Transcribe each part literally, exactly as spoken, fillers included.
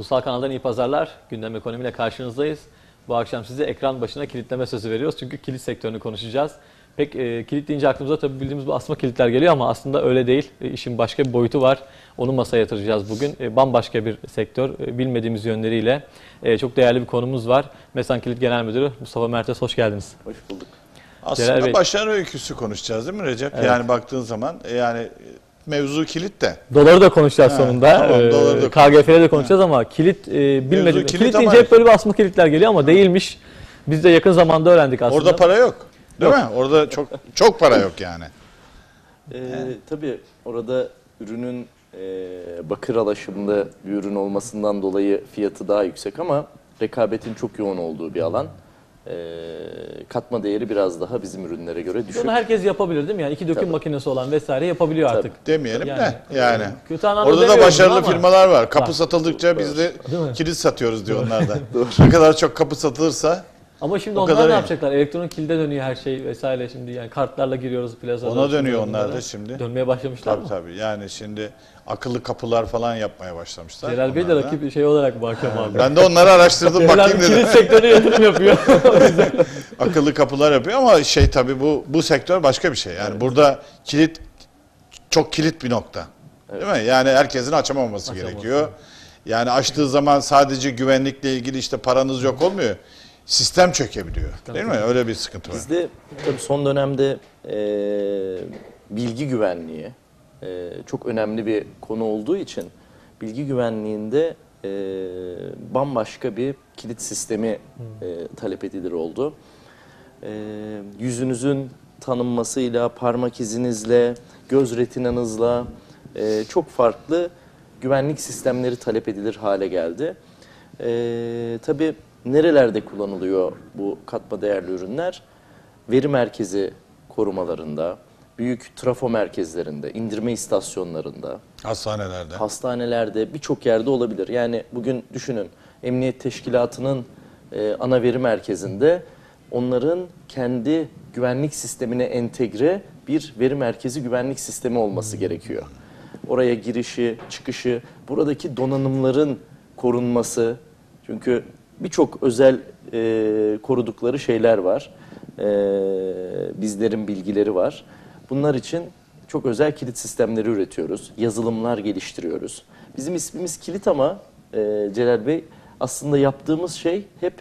Ulusal Kanal'dan iyi pazarlar. Gündem ekonomiyle karşınızdayız. Bu akşam size ekran başına kilitleme sözü veriyoruz. Çünkü kilit sektörünü konuşacağız. Pek e, kilit deyince aklımıza tabii bildiğimiz bu asma kilitler geliyor ama aslında öyle değil. E, işin başka bir boyutu var. Onu masaya yatıracağız bugün. E, bambaşka bir sektör. E, bilmediğimiz yönleriyle e, çok değerli bir konumuz var. Mesan Kilit Genel Müdürü Mustafa Mertes, hoş geldiniz. Hoş bulduk. Aslında başarı öyküsü konuşacağız değil mi Recep? Evet. Yani baktığın zaman yani mevzu kilit de. Doları da konuşacağız ha, sonunda. Tamam, ee, doları da K G F'de de konuşacağız ha. Ama kilit e, bilmedim. Kilit, kilit deyince hep böyle bir asma kilitler geliyor ama değilmiş. Biz de yakın zamanda öğrendik aslında. Orada para yok. Değil yok. mi? Orada çok çok para yok yani. Ee, yani. Tabii orada ürünün e, bakır alaşımlı bir ürün olmasından dolayı fiyatı daha yüksek ama rekabetin çok yoğun olduğu bir alan. E, katma değeri biraz daha bizim ürünlere göre düşük. Bunu herkes yapabilir değil mi? Yani iki döküm Tabii. makinesi olan vesaire yapabiliyor Tabii. artık. Demeyelim yani, de yani. Kötü orada da başarılı ama. firmalar var. Kapı var. satıldıkça biz de kilit satıyoruz diyor onlar da. Ne kadar çok kapı satılırsa. Ama şimdi onlar ne yani. yapacaklar? Elektronik kilide dönüyor her şey vesaire şimdi yani kartlarla giriyoruz plazada. Ona dönüyor onlar da şimdi. Dönmeye başlamışlar tabii, mı? Tabii yani şimdi akıllı kapılar falan yapmaya başlamışlar. Celal Bey de rakip şey olarak bu akşam abi. Ben de onları araştırdım bakayım dedim. Kilit sektörü yatırım yapıyor. Akıllı kapılar yapıyor ama şey tabii bu bu sektör başka bir şey. Yani evet. burada kilit çok kilit bir nokta. Evet. Değil mi? Yani herkesin açamaması Açamaz. gerekiyor. Yani açtığı zaman sadece güvenlikle ilgili işte paranız yok olmuyor. Sistem çökebiliyor. Değil mi? Öyle bir sıkıntı var. Bizde tabii son dönemde e, bilgi güvenliği e, çok önemli bir konu olduğu için bilgi güvenliğinde e, bambaşka bir kilit sistemi e, talep edilir oldu. E, yüzünüzün tanınmasıyla, parmak izinizle, göz retinanızla e, çok farklı güvenlik sistemleri talep edilir hale geldi. E, tabii nerelerde kullanılıyor bu katma değerli ürünler? Veri merkezi korumalarında, büyük trafo merkezlerinde, indirme istasyonlarında, hastanelerde, hastanelerde birçok yerde olabilir. Yani bugün düşünün, Emniyet Teşkilatı'nın e, ana veri merkezinde onların kendi güvenlik sistemine entegre bir veri merkezi güvenlik sistemi olması gerekiyor. Oraya girişi, çıkışı, buradaki donanımların korunması, çünkü birçok özel e, korudukları şeyler var. E, bizlerin bilgileri var. Bunlar için çok özel kilit sistemleri üretiyoruz. Yazılımlar geliştiriyoruz. Bizim ismimiz kilit ama e, Celal Bey aslında yaptığımız şey hep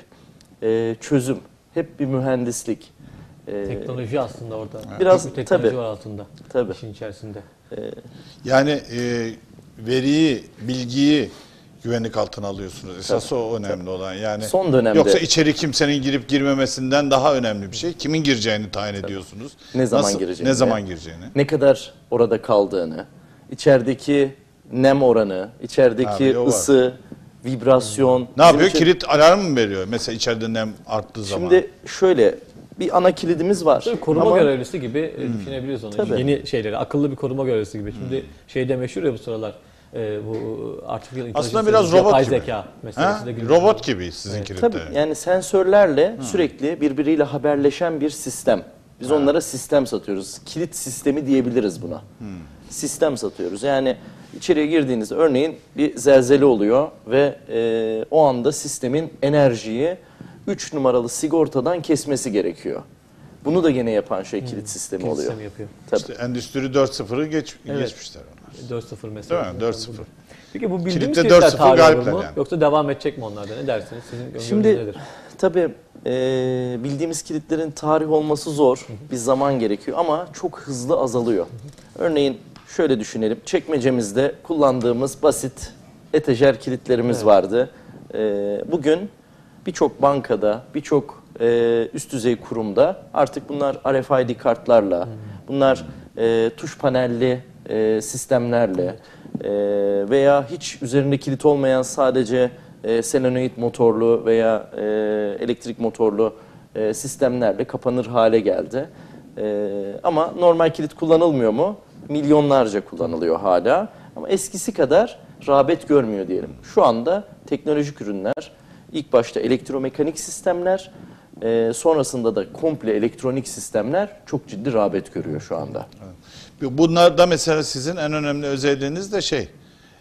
e, çözüm. Hep bir mühendislik. E, teknoloji aslında orada. Biraz bir teknoloji tabii, var altında. Tabii. İşin içerisinde. E, yani e, veriyi, bilgiyi güvenlik altına alıyorsunuz. Esas Tabii. o önemli Tabii. olan. Yani son dönemde yoksa içeri kimsenin girip girmemesinden daha önemli bir şey. Kimin gireceğini tayin Tabii. ediyorsunuz. Ne zaman Nasıl, gireceğini. Ne zaman gireceğini. Ne kadar orada kaldığını, içerideki nem oranı, içerideki Abi, ısı, vibrasyon. Ne yapıyor? Için... Kilit alarm mı veriyor? Mesela içeride nem arttığı zaman. Şimdi şöyle bir ana kilidimiz var. Tabii koruma ama... görevlisi gibi hmm. düşünebiliyoruz onu. Tabii. Yeni şeyleri, akıllı bir koruma görevlisi gibi. Şimdi hmm. şeyde meşhur ya bu sıralar. Ee, bu artık aslında biraz robot gibi. Zeka robot gibi sizinkiler. Evet. Tabii yani sensörlerle hmm. sürekli birbiriyle haberleşen bir sistem. Biz ha. onlara sistem satıyoruz. Kilit sistemi diyebiliriz buna. Hmm. Sistem satıyoruz. Yani içeriye girdiğinizde örneğin bir zelzele oluyor ve e, o anda sistemin enerjiyi üç numaralı sigortadan kesmesi gerekiyor. Bunu da gene yapan şey kilit hmm. sistemi kilit oluyor. Sistemi yapıyor. Tabii. İşte Endüstri dört sıfırı geç, evet. geçmişler onlar. dört sıfır mesela. Değil mi? dört sıfır. Peki bu bildiğimiz kilitler tarih olur mu? Yani. Yoksa devam edecek mi onlarda? Ne dersiniz? Sizin öngörünüz Şimdi nedir? tabii e, bildiğimiz kilitlerin tarih olması zor. Hı hı. Bir zaman gerekiyor ama çok hızlı azalıyor. Hı hı. Örneğin şöyle düşünelim. Çekmecemizde kullandığımız basit etajer kilitlerimiz evet. vardı. E, bugün birçok bankada, birçok e, üst düzey kurumda artık bunlar R F I D kartlarla, hmm. bunlar e, tuş panelli e, sistemlerle e, veya hiç üzerinde kilit olmayan sadece e, solenoid motorlu veya e, elektrik motorlu e, sistemlerle kapanır hale geldi. E, ama normal kilit kullanılmıyor mu? Milyonlarca kullanılıyor hala. Ama eskisi kadar rağbet görmüyor diyelim. Şu anda teknolojik ürünler, ilk başta elektromekanik sistemler, e, sonrasında da komple elektronik sistemler çok ciddi rağbet görüyor şu anda. Evet. Bunlarda mesela sizin en önemli özelliğiniz de şey,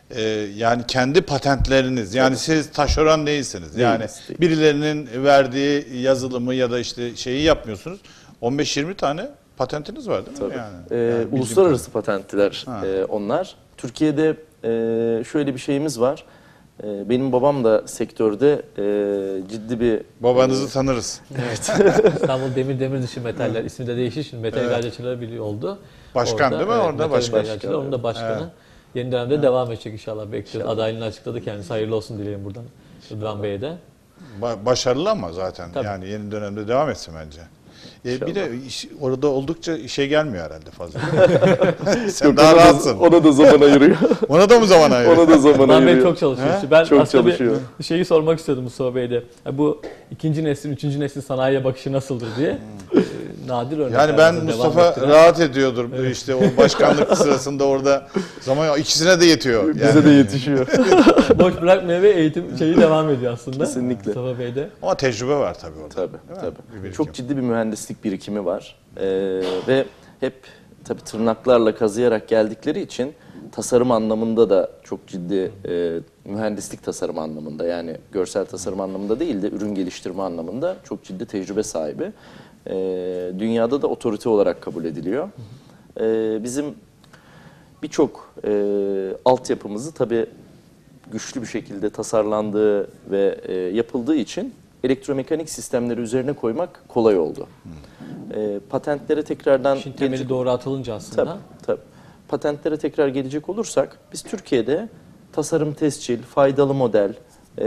e, yani kendi patentleriniz. Yani siz taşeron değilsiniz. Yani Değiliz, değil. birilerinin verdiği yazılımı ya da işte şeyi yapmıyorsunuz. on beş yirmi tane patentiniz var değil mi? Tabii. Yani, Ee, yani bildiğim uluslararası patentler Ha. e, onlar. Türkiye'de e, şöyle bir şeyimiz var. E, benim babam da sektörde e, ciddi bir... babanızı tanırız. İstanbul Demir Demirtaşı Metaller ismi de değişir. Şimdi Metal Evet. İhracatçıları Birliği oldu. Başkan değil mi? Orada Metal başkan. İhracatçıları, Onun da başkanı. Evet. Yeni dönemde devam edecek inşallah. Bekliyoruz. Adaylığını açıkladı kendisi. Hayırlı olsun dileyelim buradan. Rıdvan Bey'e de. Ba- başarılı ama zaten Tabii. yani yeni dönemde devam etsin bence. E, bir de iş- orada oldukça işe gelmiyor herhalde fazla. Sen daha Ona da- rahatsın. Ona da zaman ayırıyor. Ona da mı zaman ayırıyor? Ona da zaman Rıdvan Bey ayırıyor. çok çalışıyor. He? İşte Ben Çok aslında çalışıyor. bir şeyi sormak istiyordum Mustafa Bey'de. Ya bu ikinci neslin, üçüncü neslin sanayiye bakışı nasıldır diye. Ee, Nadir örnekler. Yani ben devam Mustafa ettiren. rahat ediyordur. İşte o başkanlık sırasında orada zaman ikisine de yetiyor. Bize Yani. de yetişiyor. Boş bırakmıyor ve eğitim şeyi devam ediyor aslında. Kesinlikle. Mustafa Bey'de. Ama tecrübe var tabii orada. Tabii, Değil mi? tabii. Bir birikim. Çok ciddi bir mühendislik birikimi var. Ee, ve hep tabii tırnaklarla kazıyarak geldikleri için tasarım anlamında da çok ciddi e, mühendislik tasarım anlamında, yani görsel tasarım anlamında değil de ürün geliştirme anlamında çok ciddi tecrübe sahibi. Ee, dünyada da otorite olarak kabul ediliyor. Ee, bizim birçok e, altyapımızı tabii güçlü bir şekilde tasarlandığı ve e, yapıldığı için elektromekanik sistemleri üzerine koymak kolay oldu. E, patentlere tekrardan İşin temeli gelecek, doğru atılınca aslında. tabii, tabii. Patentlere tekrar gelecek olursak, biz Türkiye'de tasarım tescil, faydalı model, e,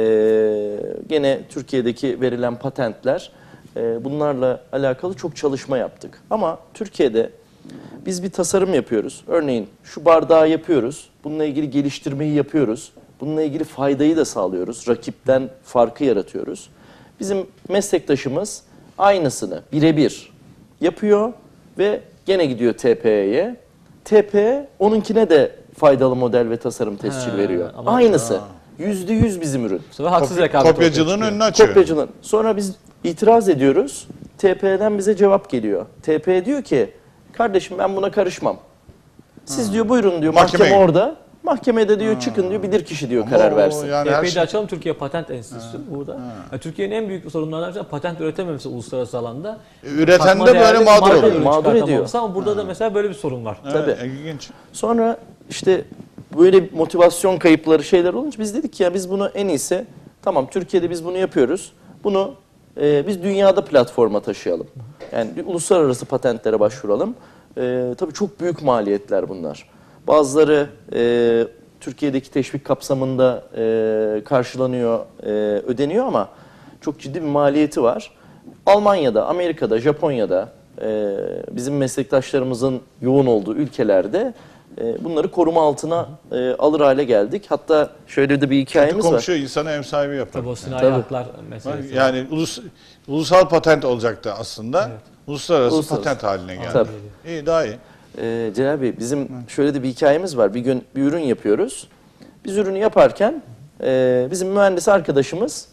gene Türkiye'deki verilen patentler, e, bunlarla alakalı çok çalışma yaptık. Ama Türkiye'de biz bir tasarım yapıyoruz. Örneğin şu bardağı yapıyoruz. Bununla ilgili geliştirmeyi yapıyoruz. Bununla ilgili faydayı da sağlıyoruz. Rakipten farkı yaratıyoruz. Bizim meslektaşımız aynısını birebir yapıyor ve gene gidiyor T P E'ye. T P E onunkine de faydalı model ve tasarım tescil Ha, veriyor. ama- Aynısı. Yüzde yüz bizim ürün. Bu sefer haksız Kopya- rekabet ortaya kopyacılığın çıkıyor. önünü açıyor. Kopyacılar. Sonra biz itiraz ediyoruz. T P E'den bize cevap geliyor. T P E diyor ki, kardeşim ben buna karışmam. Siz diyor buyurun diyor, mahkeme Mahkemeye- orada. Mahkemede diyor çıkın diyor, bilirkişi diyor Ama karar o versin. yani her T P E'yi de şey- açalım, Türkiye Patent Enstitüsü burada. Yani Türkiye'nin en büyük sorunlarından biri patent üretememesi uluslararası alanda. Üreten Katma de böyle değerli mağdur marka oluyor. ürün Mağdur çıkartamaması. ediyor. Ama burada da mesela böyle bir sorun var. Evet, Tabii. ilginç. Sonra işte böyle motivasyon kayıpları şeyler olunca biz dedik ki ya biz bunu en iyisi, tamam Türkiye'de biz bunu yapıyoruz. Bunu e, biz dünyada platforma taşıyalım. Yani bir uluslararası patentlere başvuralım. E, tabii çok büyük maliyetler bunlar. Bazıları e, Türkiye'deki teşvik kapsamında e, karşılanıyor, e, ödeniyor ama çok ciddi bir maliyeti var. Almanya'da, Amerika'da, Japonya'da e, bizim meslektaşlarımızın yoğun olduğu ülkelerde e, bunları koruma altına e, alır hale geldik. Hatta şöyle de bir Kötü hikayemiz var. komşu insana ev sahibi yapar. Tabii o sinayi Tabii. haklar meselesi. Yani ulus, ulusal patent olacaktı aslında. Uluslararası, Uluslararası. patent haline geldi. Tabii. İyi, daha iyi. Ee, Celal Bey, bizim şöyle de bir hikayemiz var. Bir gün bir ürün yapıyoruz. Biz ürünü yaparken e, bizim mühendis arkadaşımız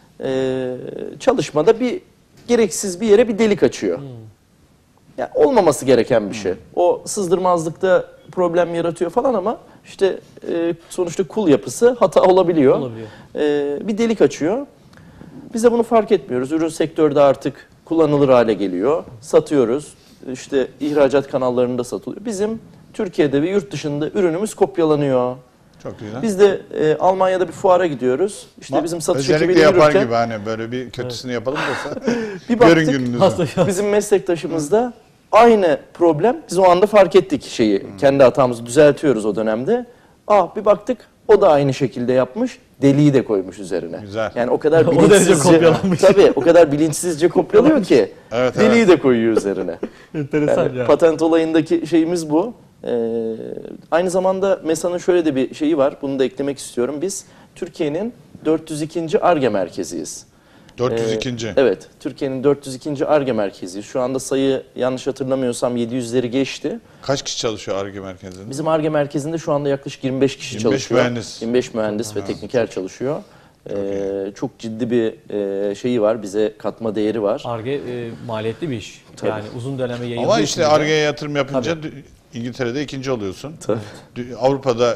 e, çalışmada bir gereksiz bir yere bir delik açıyor. Yani olmaması gereken bir şey. O sızdırmazlıkta problem yaratıyor falan ama işte e, sonuçta kul yapısı hata olabiliyor. Olabiliyor. E, bir delik açıyor. Biz de bunu fark etmiyoruz. Ürün sektörde artık kullanılır hale geliyor. Satıyoruz. İşte ihracat kanallarında satılıyor. Bizim Türkiye'de ve yurt dışında ürünümüz kopyalanıyor. Çok güzel. Biz de e, Almanya'da bir fuara gidiyoruz. İşte Ma- bizim satış Özellikle ekibiyle yapar yürürken gibi hani böyle bir kötüsünü yapalım da bir görün baktık, gününüzü. Hasta- bizim meslektaşımızda aynı problem. Biz o anda fark ettik şeyi. Kendi hatamızı düzeltiyoruz o dönemde. Aa bir baktık o da aynı şekilde yapmış. Deliği de koymuş üzerine. Güzel. Yani o kadar O derece bilinçsizce kopyalanmış. tabii o kadar bilinçsizce kopyalıyor ki Evet, deliği evet. de koyuyor üzerine. Enteresan Yani ya. patent olayındaki şeyimiz bu. Ee, aynı zamanda MESA'nın şöyle de bir şeyi var. Bunu da eklemek istiyorum. Biz Türkiye'nin dört yüz ikinci Ar-Ge merkeziyiz. dört yüz Ee, ikinci. Evet, Türkiye'nin dört yüz ikinci Ar-Ge merkeziyiz. Şu anda sayı yanlış hatırlamıyorsam yedi yüzleri geçti. Kaç kişi çalışıyor Ar-Ge merkezinde? Bizim Ar-Ge merkezinde şu anda yaklaşık yirmi beş kişi yirmi beş çalışıyor. mühendis. yirmi beş mühendis ve tekniker çalışıyor. Ee, çok ciddi bir e, şeyi var, bize katma değeri var. Ar-Ge e, maliyetli bir iş. Tabii. Yani uzun döneme yayıldığı Ama için işte de- Ar-Ge'ye yatırım yapınca dü- İngiltere'de ikinci oluyorsun. Tabii. Dü- Avrupa'da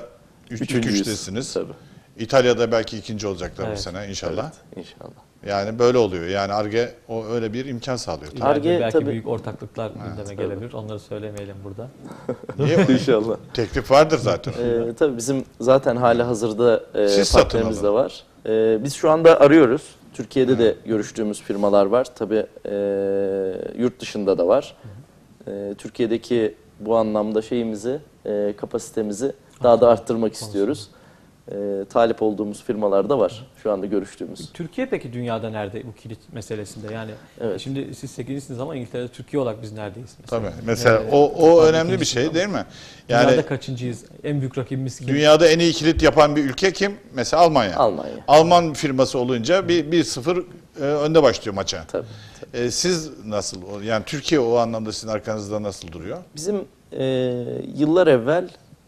Üç, ilk Üçüncüyüz. üçtesiniz. Tabii. İtalya'da belki ikinci olacaklar Evet. bu sene inşallah. Evet, inşallah. Yani böyle oluyor. Yani Ar-Ge o öyle bir imkan sağlıyor. İleride Ar-Ge belki tabii- büyük ortaklıklar gündeme gelebilir. Onları söylemeyelim burada. Niye? İnşallah. Teklif vardır zaten. Ee, tabii bizim zaten hali hazırda e, Siz satın partnerimiz de alın. var. Ee, biz şu anda arıyoruz. Türkiye'de de görüştüğümüz firmalar var. Tabii e, yurt dışında da var. E, Türkiye'deki bu anlamda şeyimizi, e, kapasitemizi daha da arttırmak istiyoruz. E, talip olduğumuz firmalar da var şu anda görüştüğümüz. Türkiye peki dünyada nerede bu kilit meselesinde? Yani Evet. şimdi siz sekizincisiniz ama İngiltere'de Türkiye olarak biz neredeyiz mesela? Tabii. Mesela Ee, o o tabii önemli bir ikincisi şey ama değil mi? Dünyada Yani kaçıncıyız? En büyük rakibimiz kim? dünyada en iyi kilit yapan bir ülke kim? Mesela Almanya. Almanya. Alman firması olunca bir bir sıfır e, önde başlıyor maça. Tabii. E, siz nasıl? o- Yani Türkiye o anlamda sizin arkanızda nasıl duruyor? Bizim e, yıllar evvel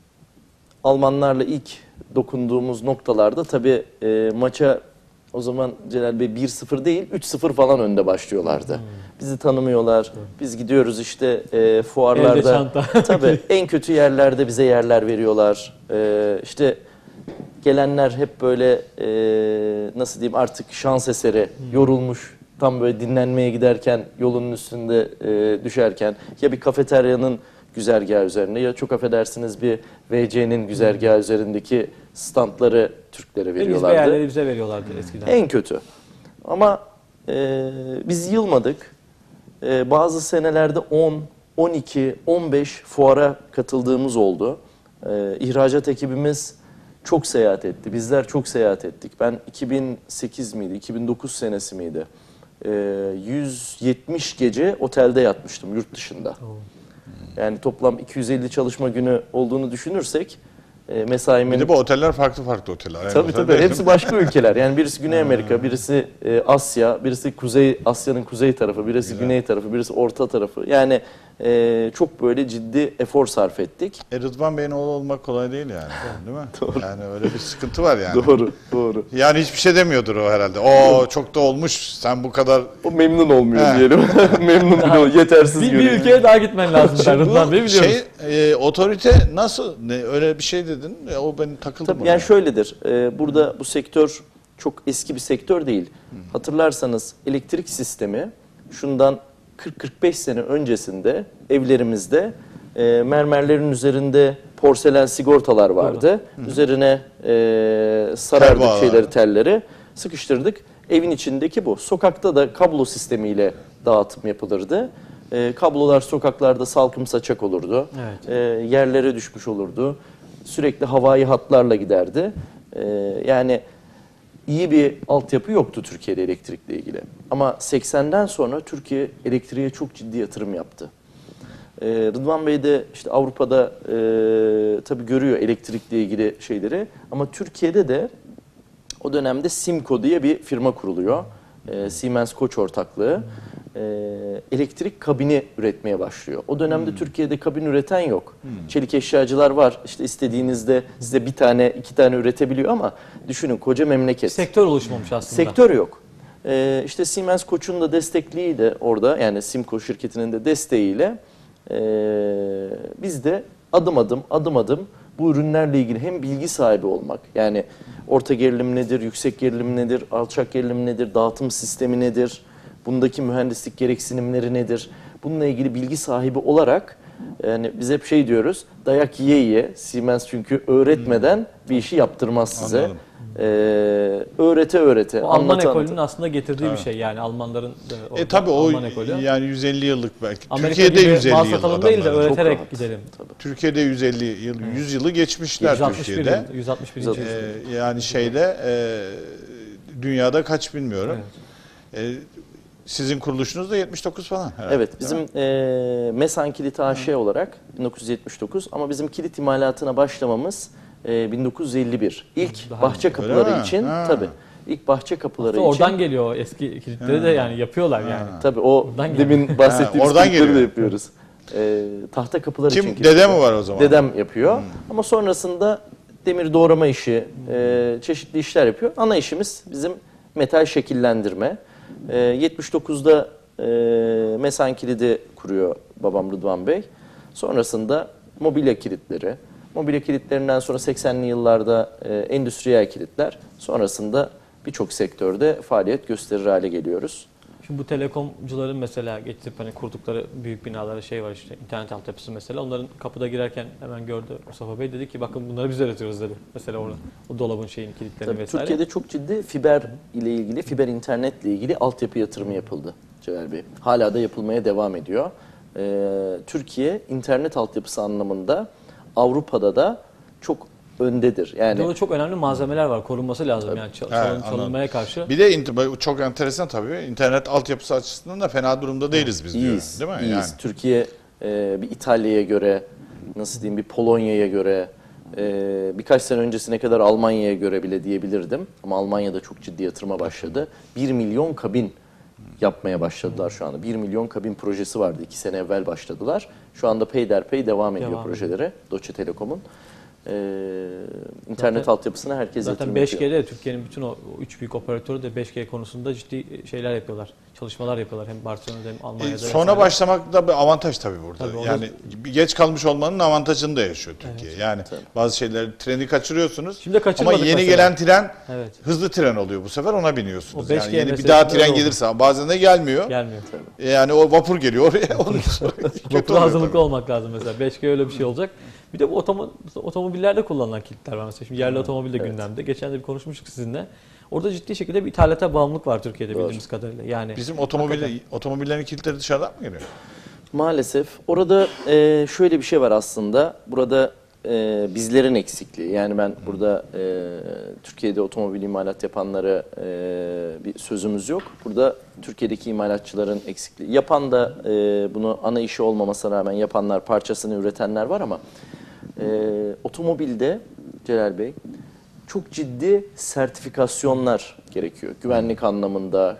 Almanlarla ilk dokunduğumuz noktalarda tabii e, maça o zaman Celal Bey bir sıfır değil üç sıfır falan önde başlıyorlardı. Bizi tanımıyorlar. Biz gidiyoruz işte e, fuarlarda. Elde çanta. Tabii en kötü yerlerde bize yerler veriyorlar. E, işte gelenler hep böyle e, nasıl diyeyim artık şans eseri yorulmuş. Tam böyle dinlenmeye giderken yolun üstünde e, düşerken ya bir kafeteryanın güzergahı üzerinde ya çok affedersiniz bir V C'nin güzergahı üzerindeki standları Türklere En izbe veriyorlardı. yerleri bize veriyorlardı eskiden. En kötü. Ama e, biz yılmadık. E, bazı senelerde on, on iki, on beş fuara katıldığımız oldu. E, ihracat ekibimiz çok seyahat etti. Bizler çok seyahat ettik. Ben iki bin sekiz miydi, iki bin dokuz senesi miydi? E, yüz yetmiş gece otelde yatmıştım yurt dışında. Yani toplam iki yüz elli çalışma günü olduğunu düşünürsek e, mesaimin... Bir de bu oteller farklı farklı oteller. Aynı Tabii otel tabii. değil. Hepsi başka ülkeler. Yani birisi Güney Amerika, birisi e, Asya, birisi Kuzey Asya'nın kuzey tarafı, birisi Güzel. güney tarafı, birisi orta tarafı. Yani e, çok böyle ciddi efor sarf ettik. E, Rıdvan Bey'in oğlu olmak kolay değil yani. Değil mi? Doğru. Yani öyle bir sıkıntı var yani. Doğru, doğru. Yani hiçbir şey demiyordur o herhalde. Oo çok da olmuş. Sen bu kadar O memnun olmuyor He. diyelim. memnun değil, yetersiz Bir, bir görüyor. ülkeye daha gitmen lazım sen Rıdvan Bey bu biliyoruz. şey e, otorite nasıl ne öyle bir şey dedin. E, o beni takıldı Tabii buna. yani şöyledir. e, burada bu sektör çok eski bir sektör değil. Hatırlarsanız elektrik sistemi şundan kırk kırk beş sene öncesinde evlerimizde e, mermerlerin üzerinde porselen sigortalar vardı. Üzerine e, sarardık Tel bağlar. şeyleri, telleri sıkıştırdık. Evin içindeki bu. Sokakta da kablo sistemiyle dağıtım yapılırdı. E, kablolar sokaklarda salkım saçak olurdu. Evet. E, yerlere düşmüş olurdu. Sürekli havai hatlarla giderdi. E, yani iyi bir altyapı yoktu Türkiye'de elektrikle ilgili. Ama seksenden sonra Türkiye elektriğe çok ciddi yatırım yaptı. Ee, Rıdvan Bey de işte Avrupa'da e, tabii görüyor elektrikle ilgili şeyleri. Ama Türkiye'de de o dönemde Simco diye bir firma kuruluyor. Ee, Siemens Koç ortaklığı. Ee, elektrik kabini üretmeye başlıyor. O dönemde Türkiye'de kabin üreten yok. Çelik eşyacılar var. İşte istediğinizde size bir tane, iki tane üretebiliyor ama düşünün koca memleket. Sektör oluşmamış aslında. Sektör yok. Ee, işte Siemens Koç'un da destekliği de orada, yani Simco şirketinin de desteğiyle ee, biz de adım adım adım adım bu ürünlerle ilgili hem bilgi sahibi olmak, yani orta gerilim nedir, yüksek gerilim nedir, alçak gerilim nedir, dağıtım sistemi nedir, bundaki mühendislik gereksinimleri nedir, bununla ilgili bilgi sahibi olarak yani biz hep şey diyoruz, dayak yiye yiye, Siemens çünkü öğretmeden bir işi yaptırmaz size. Anladım. Ee, öğrete öğrete, O Alman anlata ekolünün anlata. aslında getirdiği bir şey yani Almanların da E orada tabii o Alman ekolü. yani yüz elli yıllık belki. Amerika Türkiye'de gibi yüz elli mal yıl satalım değil de adamların. Çok öğreterek rahat. gidelim. Türkiye'de yüz elli yıl, yüz yılı geçmişler yüz altmış bir Türkiye'de. yıl, yüz altmış birinci Yüz altmış yüzyıl. Ee, yani şeyde e, dünyada kaç bilmiyorum. E, sizin kuruluşunuz da yetmiş dokuz falan herhalde. Evet, bizim e, Mesan Kilit A Ş olarak bin dokuz yüz yetmiş dokuz ama bizim kilit imalatına başlamamız e, bin dokuz yüz elli bir. İlk Daha bahçe Öyle kapıları mi? için Ha. tabii. İlk bahçe kapıları Aslında için. oradan geliyor o eski kilitleri de yani yapıyorlar yani. Tabii o Oradan demin bahsettiğimiz Ha, oradan kilitleri de geliyor. yapıyoruz. E, tahta kapılar için Kim? kilitleri. Dede mi var o zaman? Dedem yapıyor. Ama sonrasında demir doğrama işi, e, çeşitli işler yapıyor. Ana işimiz bizim metal şekillendirme. E, yetmiş dokuzda e, Mesan Kilidi kuruyor babam Rıdvan Bey. Sonrasında mobilya kilitleri, Mobilya kilitlerinden sonra seksenli yıllarda e, endüstriyel kilitler, sonrasında birçok sektörde faaliyet gösterir hale geliyoruz. Şimdi bu telekomcuların mesela getirip hani kurdukları büyük binalara şey var işte internet altyapısı mesela onların kapıda girerken hemen gördü Mustafa Bey dedi ki bakın bunları biz üretiyoruz dedi. Mesela orada o dolabın şeyin kilitlerini Tabii, vesaire. Türkiye'de çok ciddi fiber ile ilgili, fiber internetle ilgili altyapı yatırımı yapıldı Celal Bey. Hala da yapılmaya devam ediyor. Ee, Türkiye internet altyapısı anlamında Avrupa'da da çok öndedir. Yani Orada çok önemli malzemeler var. Korunması lazım yani çal- He, çalın- anladım. çalınmaya karşı. Bir de int- çok enteresan tabii. İnternet altyapısı açısından da fena durumda değiliz biz diyor. iyiyiz. Değil mi? iyiyiz. Yani. Türkiye e, bir İtalya'ya göre, nasıl diyeyim, bir Polonya'ya göre, e, birkaç sene öncesine kadar Almanya'ya göre bile diyebilirdim. Ama Almanya'da çok ciddi yatırıma başladı. bir milyon kabin yapmaya başladılar şu anda. bir milyon kabin projesi vardı. iki sene evvel başladılar. Şu anda peyderpey devam ediyor Devam projeleri. Deutsche Telekom'un. Ee, internet Zaten- altyapısına herkes Zaten yatırım beş yapıyor. G'de Türkiye'nin bütün o o üç büyük operatörü de beş G konusunda ciddi şeyler yapıyorlar. Çalışmalar yapıyorlar hem Barcelona'da hem E, Almanya'da. sonra vesaire. başlamak da bir avantaj tabii burada. Tabii, orada- yani bir geç kalmış olmanın avantajını da yaşıyor Türkiye. Yani Tabii. bazı şeyleri treni kaçırıyorsunuz. Şimdi Ama kaçırmadık yeni mesela. gelen tren Evet. hızlı tren oluyor bu sefer ona biniyorsunuz. O beş G Yani yeni bir meselesi daha böyle tren oldu. gelirse bazen de gelmiyor. Gelmiyor. E, Yani o vapur geliyor oraya. Ondan sonra kötü Vapura oluyor hazırlıklı tabii. olmak lazım mesela. beş G öyle bir şey olacak. Bir de bu otomo otomobillerde kullanılan kilitler var mesela. Şimdi yerli otomobil de Evet. gündemde. Geçen de bir konuşmuştuk sizinle. Orada ciddi şekilde bir ithalata bağımlılık var Türkiye'de Doğru. bildiğimiz kadarıyla. Yani Bizim otomobil, otomobillerin kilitleri dışarıdan mı geliyor? Maalesef. Orada e, şöyle bir şey var aslında. Burada e, bizlerin eksikliği. Yani ben burada e, Türkiye'de otomobil imalat yapanlara e, bir sözümüz yok. Burada Türkiye'deki imalatçıların eksikliği. Yapan da e, bunu ana işi olmamasına rağmen yapanlar, parçasını üretenler var ama e, otomobilde Celal Bey çok ciddi sertifikasyonlar gerekiyor. Güvenlik anlamında,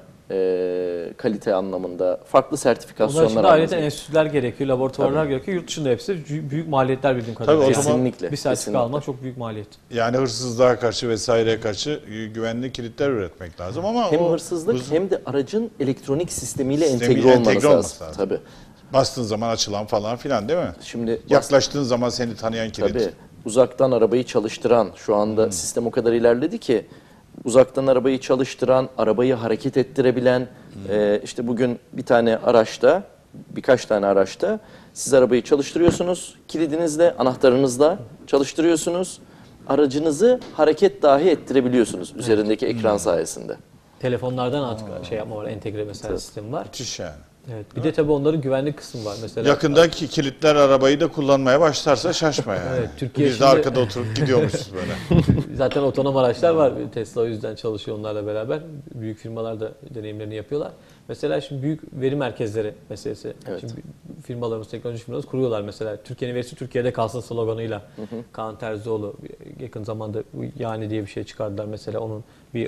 e, kalite anlamında, farklı onlar sertifikasyonlar için de ayrıca anlamında. enstitüler gerekiyor, laboratuvarlar gerekiyor. Yurt dışında hepsi büyük büyük maliyetler bildiğim kadarıyla. Tabii, Yani Kesinlikle. bir sertifika kesinlikle. almak çok büyük maliyet. Yani hırsızlığa karşı vesaireye karşı güvenli kilitler üretmek lazım ama Hem o hırsızlık hız- hem de aracın elektronik sistemiyle Sistemiyle entegre olmanız entegre lazım. olması lazım. Tabii. bastığın zaman açılan falan filan değil mi? Şimdi Yaklaştığın zaman seni tanıyan kilit. tabii uzaktan arabayı çalıştıran, şu anda sistem o kadar ilerledi ki uzaktan arabayı çalıştıran, arabayı hareket ettirebilen, e, işte bugün bir tane araçta, birkaç tane araçta siz arabayı çalıştırıyorsunuz, kilidinizle, anahtarınızla çalıştırıyorsunuz, aracınızı hareket dahi ettirebiliyorsunuz üzerindeki ekran sayesinde. Telefonlardan artık şey yapma var, entegre mesela sistemi var. Müthiş yani. Evet. Bir de tabii onların güvenlik kısmı var mesela. Yakındaki kilitler arabayı da kullanmaya başlarsa şaşma yani. Evet, Türkiye Biz de şimdi- arkada oturup gidiyormuşuz böyle. Zaten otonom araçlar var. Tesla o yüzden çalışıyor onlarla beraber. Büyük firmalar da deneyimlerini yapıyorlar. Mesela şimdi büyük veri merkezleri meselesi. Evet. Şimdi firmalarımız, teknoloji firmalarımız kuruyorlar mesela. Türkiye'nin verisi Türkiye'de kalsın sloganıyla. Kaan Terzioğlu yakın zamanda bu yani diye bir şey çıkardılar mesela. Onun bir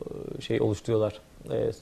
şey oluşturuyorlar. Ee,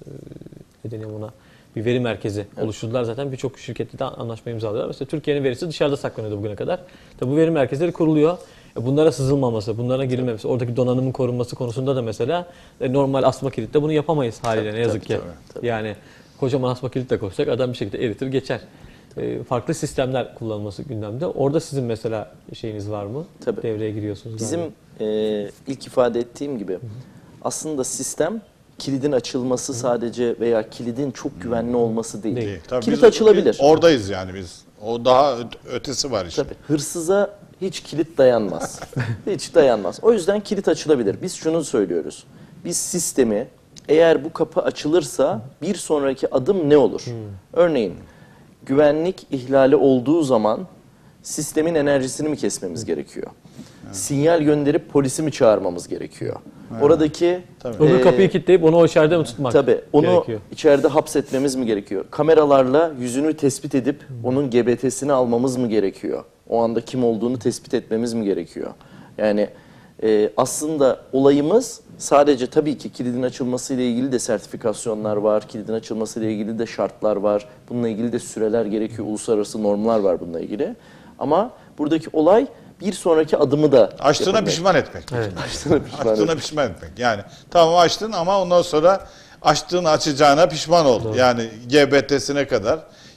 ne deniyor buna? Bir veri merkezi oluşturdular zaten. Birçok şirketle de anlaşma imzalıyorlar. Mesela Türkiye'nin verisi dışarıda saklanıyordu bugüne kadar. Tabii bu veri merkezleri kuruluyor. Bunlara sızılmaması, bunlara girilmemesi, oradaki donanımın korunması konusunda da mesela normal asma kilitle bunu yapamayız haliyle ne yazık tabii, ki. tabii, tabii. Yani kocaman asma kilitle koysak adam bir şekilde eritir geçer. Ee, farklı sistemler kullanılması gündemde. Orada sizin mesela şeyiniz var mı? Tabii. Devreye giriyorsunuz. Bizim galiba. e, ilk ifade ettiğim gibi aslında sistem kilidin açılması sadece veya kilidin çok güvenli olması değil. Değil. Değil. Tabii Kilit biz açılabilir. Oradayız yani biz. O daha öt- ötesi var işte. Tabii. Hırsıza hiç kilit dayanmaz. Hiç dayanmaz. O yüzden kilit açılabilir. Biz şunu söylüyoruz. Biz sistemi eğer bu kapı açılırsa bir sonraki adım ne olur? Örneğin güvenlik ihlali olduğu zaman sistemin enerjisini mi kesmemiz gerekiyor? Sinyal gönderip polisi mi çağırmamız gerekiyor? Oradaki Tabii. Öbür e, kapıyı kilitleyip onu o içeride mi tutmak Tabii onu gerekiyor? içeride hapsetmemiz mi gerekiyor? Kameralarla yüzünü tespit edip onun G B T'sini almamız mı gerekiyor? O anda kim olduğunu tespit etmemiz mi gerekiyor? Yani e, aslında olayımız sadece tabii ki kilidin açılmasıyla ilgili de sertifikasyonlar var, kilidin açılmasıyla ilgili de şartlar var. Bununla ilgili de süreler gerekiyor, uluslararası normlar var bununla ilgili. Ama buradaki olay bir sonraki adımı da Açtığına yapabilmek. pişman etmek. Evet. Açtığına pişman Açtığına etmek. pişman etmek. Yani tamam açtın ama ondan sonra açtığın açacağına pişman ol. Yani G B T'sine kadar.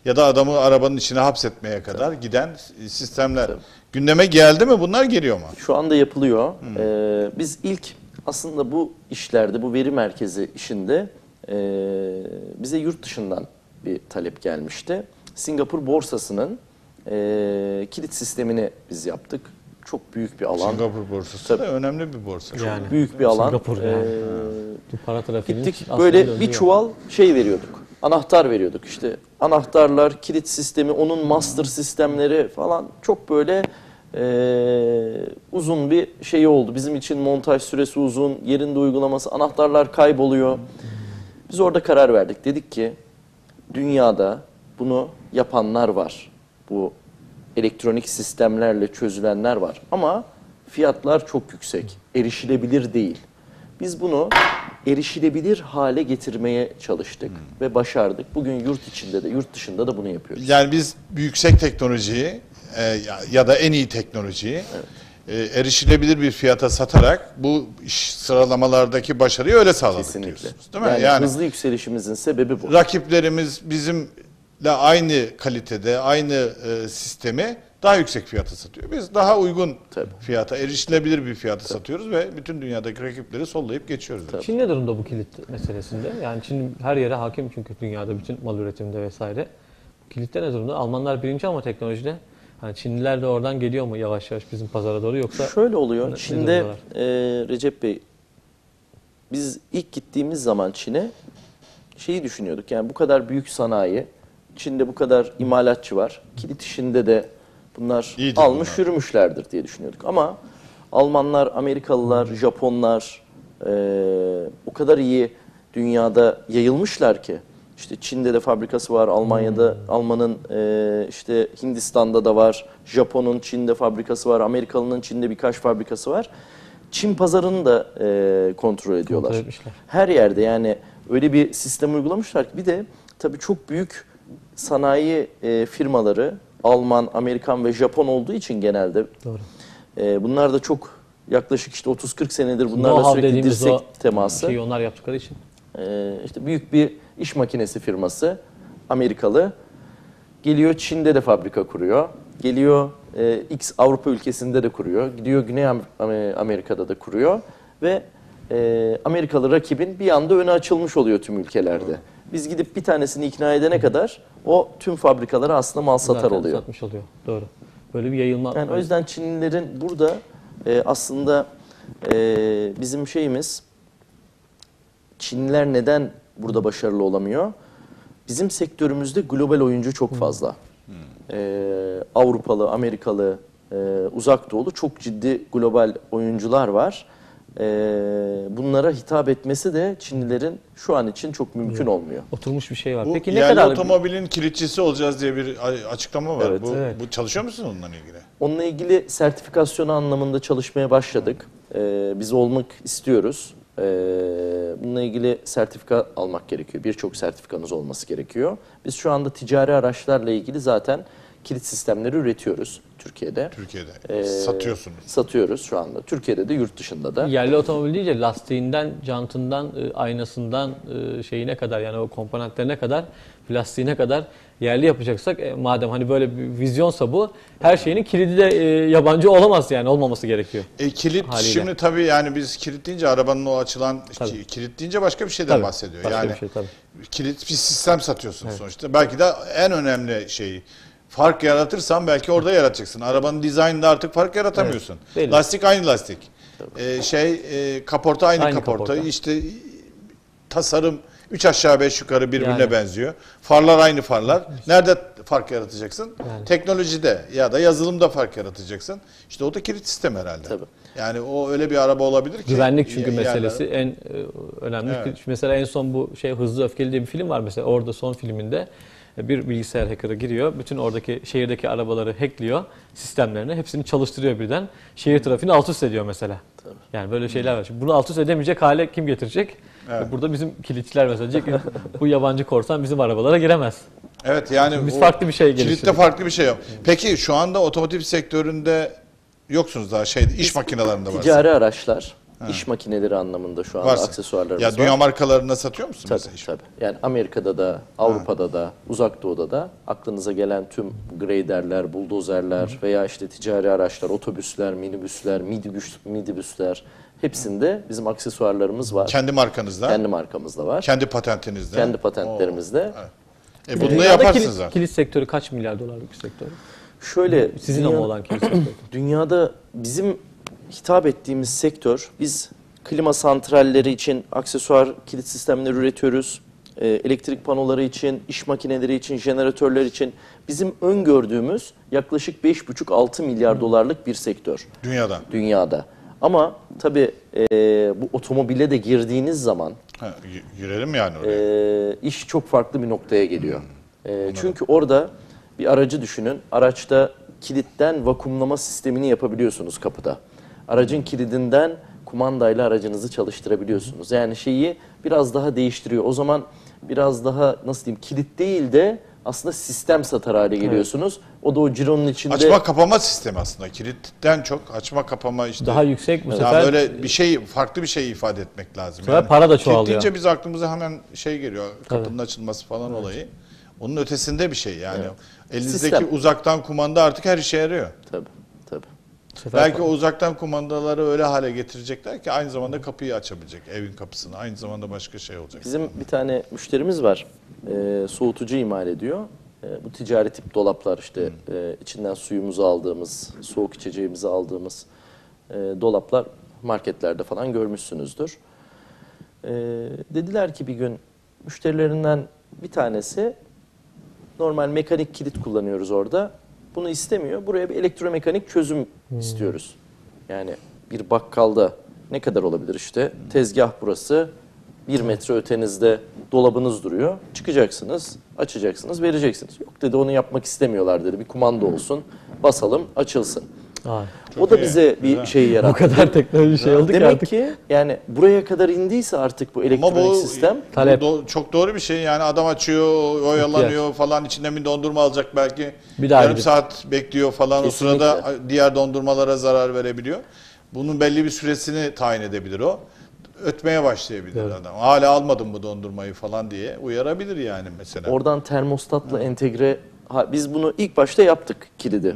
ya da adamı arabanın içine hapsetmeye kadar giden sistemler. Tabii. Gündeme geldi mi? Bunlar geliyor mu? Şu anda yapılıyor. Ee, biz ilk aslında bu işlerde, bu veri merkezi işinde e, bize yurt dışından bir talep gelmişti. Singapur borsasının e, kilit sistemini biz yaptık. Çok büyük bir alan. Singapur borsası Tabii. da önemli bir borsa. Yani. Büyük bir alan. Singapur yani. Ee, Para trafiğinin Gittik aslında böyle döndüğü bir yer. çuval şey veriyorduk. Anahtar veriyorduk işte. Anahtarlar, kilit sistemi, onun master sistemleri falan çok böyle e, uzun bir şey oldu. Bizim için montaj süresi uzun, yerinde uygulaması, anahtarlar kayboluyor. Biz orada karar verdik. Dedik ki dünyada bunu yapanlar var. Bu elektronik sistemlerle çözülenler var. Ama fiyatlar çok yüksek. Erişilebilir değil. Biz bunu erişilebilir hale getirmeye çalıştık ve başardık. Bugün yurt içinde de yurt dışında da bunu yapıyoruz. Yani biz yüksek teknolojiyi e, ya, ya da en iyi teknolojiyi e, erişilebilir bir fiyata satarak bu iş sıralamalardaki başarıyı öyle sağladık Kesinlikle. diyorsunuz. Değil mi? Yani, Yani, hızlı yükselişimizin sebebi bu. rakiplerimiz bizimle aynı kalitede, aynı e, sistemi daha yüksek fiyata satıyor. Biz daha uygun Tabii. fiyata, erişilebilir bir fiyata satıyoruz ve bütün dünyadaki rakipleri sollayıp geçiyoruz. Çin ne durumda bu kilit meselesinde? Yani Çin her yere hakim çünkü dünyada bütün mal üretiminde vesaire. Kilitte ne durumda? Almanlar birinci ama teknolojide. Hani Çinliler de oradan geliyor mu yavaş yavaş bizim pazara doğru yoksa? Şöyle oluyor. ne- Çin'de ne durumdalar? e, Recep Bey, biz ilk gittiğimiz zaman Çin'e şeyi düşünüyorduk. Yani bu kadar büyük sanayi, Çin'de bu kadar imalatçı var. Kilit işinde de bunlar İyidir almış bunlar. yürümüşlerdir diye düşünüyorduk. Ama Almanlar, Amerikalılar, Japonlar e, o kadar iyi dünyada yayılmışlar ki. İşte Çin'de de fabrikası var, Almanya'da, Alman'ın e, işte Hindistan'da da var, Japon'un Çin'de fabrikası var, Amerikalı'nın Çin'de birkaç fabrikası var. Çin pazarını da e, kontrol ediyorlar. Kontrol etmişler. Her yerde yani öyle bir sistem uygulamışlar ki bir de tabii çok büyük sanayi e, firmaları Alman, Amerikan ve Japon olduğu için genelde Doğru. e, bunlar da çok yaklaşık işte otuz kırk senedir bunlarla Know-how sürekli dediğimiz dirsek o teması. şeyi onlar yaptıkları için. Ee, işte büyük bir iş makinesi firması Amerikalı geliyor Çin'de de fabrika kuruyor. Geliyor e, X Avrupa ülkesinde de kuruyor. Gidiyor Güney Am- Am- Amerika'da da kuruyor ve e, Amerikalı rakibin bir anda öne açılmış oluyor tüm ülkelerde. Biz gidip bir tanesini ikna edene kadar o tüm fabrikalara aslında mal satar Zaten oluyor. Satmış oluyor. Doğru. Böyle bir yayılma. Yani o yüzden Çinlilerin burada e, aslında e, bizim şeyimiz, Çinliler neden burada başarılı olamıyor? Bizim sektörümüzde global oyuncu çok fazla. E, Avrupalı, Amerikalı, e, Uzak Doğulu çok ciddi global oyuncular var. E, bunlara hitap etmesi de Çinlilerin şu an için çok mümkün olmuyor. Oturmuş bir şey var. Bu Peki ne yerli kadar otomobilin kilitçisi olacağız diye bir açıklama var. Evet. bu, Evet. bu çalışıyor musun onunla ilgili? Onunla ilgili sertifikasyonu anlamında çalışmaya başladık. Ee, biz olmak istiyoruz. Ee, bununla ilgili sertifika almak gerekiyor. Birçok sertifikanız olması gerekiyor. Biz şu anda ticari araçlarla ilgili zaten kilit sistemleri üretiyoruz Türkiye'de. Türkiye'de. Ee, Satıyorsunuz. Satıyoruz şu anda. Türkiye'de de yurt dışında da. yerli otomobil deyince lastiğinden, jantından, e, aynasından e, şeyine kadar yani o komponentlerine kadar, plastiğine kadar yerli yapacaksak e, madem hani böyle bir vizyonsa bu her şeyinin kilidi de e, yabancı olamaz yani olmaması gerekiyor. E, kilit Haliyle. şimdi tabii yani biz kilit deyince arabanın o açılan Tabii. kilit deyince başka bir şeyden Tabii, bahsediyor. başka Yani bir şey tabii. kilit bir sistem satıyorsun sonuçta. Belki de en önemli şey fark yaratırsan belki orada yaratacaksın. Arabanın dizaynında artık fark yaratamıyorsun. Evet, belli. Lastik aynı lastik. E, şey e, kaporta aynı, Aynı kaporta. kaporta. İşte tasarım üç aşağı beş yukarı birbirine Yani. benziyor. Farlar aynı farlar. Nerede fark yaratacaksın? Yani. Teknolojide ya da yazılımda fark yaratacaksın. İşte o da kilit sistem herhalde. Tabii. Yani o öyle bir araba olabilir ki. Güvenlik çünkü y- meselesi yerler- en e, önemli. Evet. Mesela en son bu şey Hızlı Öfkeli diye bir film var mesela. Orada son filminde e, bir bilgisayar hacker'ı giriyor. Bütün oradaki şehirdeki arabaları hackliyor. Sistemlerini hepsini çalıştırıyor birden. Şehir trafiğini alt üst ediyor mesela. Yani böyle şeyler var. Şimdi bunu alt üst edemeyecek hale kim getirecek? Evet. E, Burada bizim kilitçiler mesela diyecek ki bu yabancı korsan bizim arabalara giremez. Evet yani Biz o farklı bir şey Kilitte geliştirdik. farklı bir şey yok. Peki şu anda otomotiv sektöründe yoksunuz daha şey iş makinelerinde var. Ticari araçlar, İş makineleri anlamında şu anda Varsa. aksesuarlarımız Ya dünya var. markalarına satıyor musun Tabii, mesela? iş? tabii. Yani Amerika'da da, Avrupa'da da, Uzak Doğu'da da aklınıza gelen tüm graderler, buldozerler veya işte ticari araçlar, otobüsler, minibüsler, midibüs, midibüsler hepsinde bizim aksesuarlarımız var. Kendi markanızda, Kendi kendi, markamızda var. patentinizde. Kendi patentlerimizde. Oo, E bunu da Dünyada yaparsınız kilit, zaten. kilit sektörü kaç milyar dolarlık bir sektör? Şöyle Sizin dünya- ama olan kilit sektörü. Dünyada bizim hitap ettiğimiz sektör, biz klima santralleri için aksesuar kilit sistemleri üretiyoruz. Ee, elektrik panoları için, iş makineleri için, jeneratörler için bizim öngördüğümüz yaklaşık beş buçuk altı milyar dolarlık bir sektör Dünyada. dünyada. Ama tabii e, bu otomobile de girdiğiniz zaman Ha, y- girelim yani oraya. e, iş çok farklı bir noktaya geliyor. E, çünkü orada bir aracı düşünün. Araçta kilitten vakumlama sistemini yapabiliyorsunuz kapıda. Aracın kilidinden kumandayla aracınızı çalıştırabiliyorsunuz. Yani şeyi biraz daha değiştiriyor. O zaman biraz daha nasıl diyeyim kilit değil de aslında sistem satar hale geliyorsunuz. O da o cironun içinde... Açma kapama sistemi aslında. Kilitten çok açma kapama işte. Daha yüksek bu Ya sefer. böyle bir şey, farklı bir şey ifade etmek lazım. sefer para da çoğalıyor. Kilit deyince biz aklımıza hemen şey geliyor. Kapının açılması falan olayı. Onun ötesinde bir şey yani. Elinizdeki Sistem. uzaktan kumanda artık her işe yarıyor. Tabii, tabii. bu sefer Belki o uzaktan kumandaları öyle hale getirecekler ki aynı zamanda kapıyı açabilecek. Evin kapısını. Aynı zamanda başka şey olacak. Bizim bir tane müşterimiz var. Ee, soğutucu imal ediyor. Ee, bu ticari tip dolaplar işte e, içinden suyumuzu aldığımız, soğuk içeceğimizi aldığımız e, dolaplar marketlerde falan görmüşsünüzdür. Ee, dediler ki bir gün müşterilerinden bir tanesi normal mekanik kilit kullanıyoruz orada. Bunu istemiyor. Buraya bir elektromekanik çözüm istiyoruz. Yani bir bakkalda ne kadar olabilir işte? Tezgah burası. Bir metre ötenizde dolabınız duruyor. Çıkacaksınız, açacaksınız, vereceksiniz. Yok dedi onu yapmak istemiyorlar dedi. Bir kumanda olsun, basalım, açılsın. Aa, O da iyi, bize bir güzel. şey bu yarattı. kadar teknoloji şey oldu ki Demek artık. ki yani buraya kadar indiyse artık bu Ama elektronik bu, sistem bu Talep. do- çok doğru bir şey. Yani adam açıyor, oyalanıyor falan. İçinden bir dondurma alacak belki. Bir daha Yarım gidip- saat bekliyor falan. Kesinlikle. O sırada diğer dondurmalara zarar verebiliyor. Bunun belli bir süresini tayin edebilir o. Ötmeye başlayabilir Evet. adam. Hala almadım bu dondurmayı falan diye uyarabilir yani mesela. oradan termostatla entegre... Ha, biz bunu ilk başta yaptık kilidi.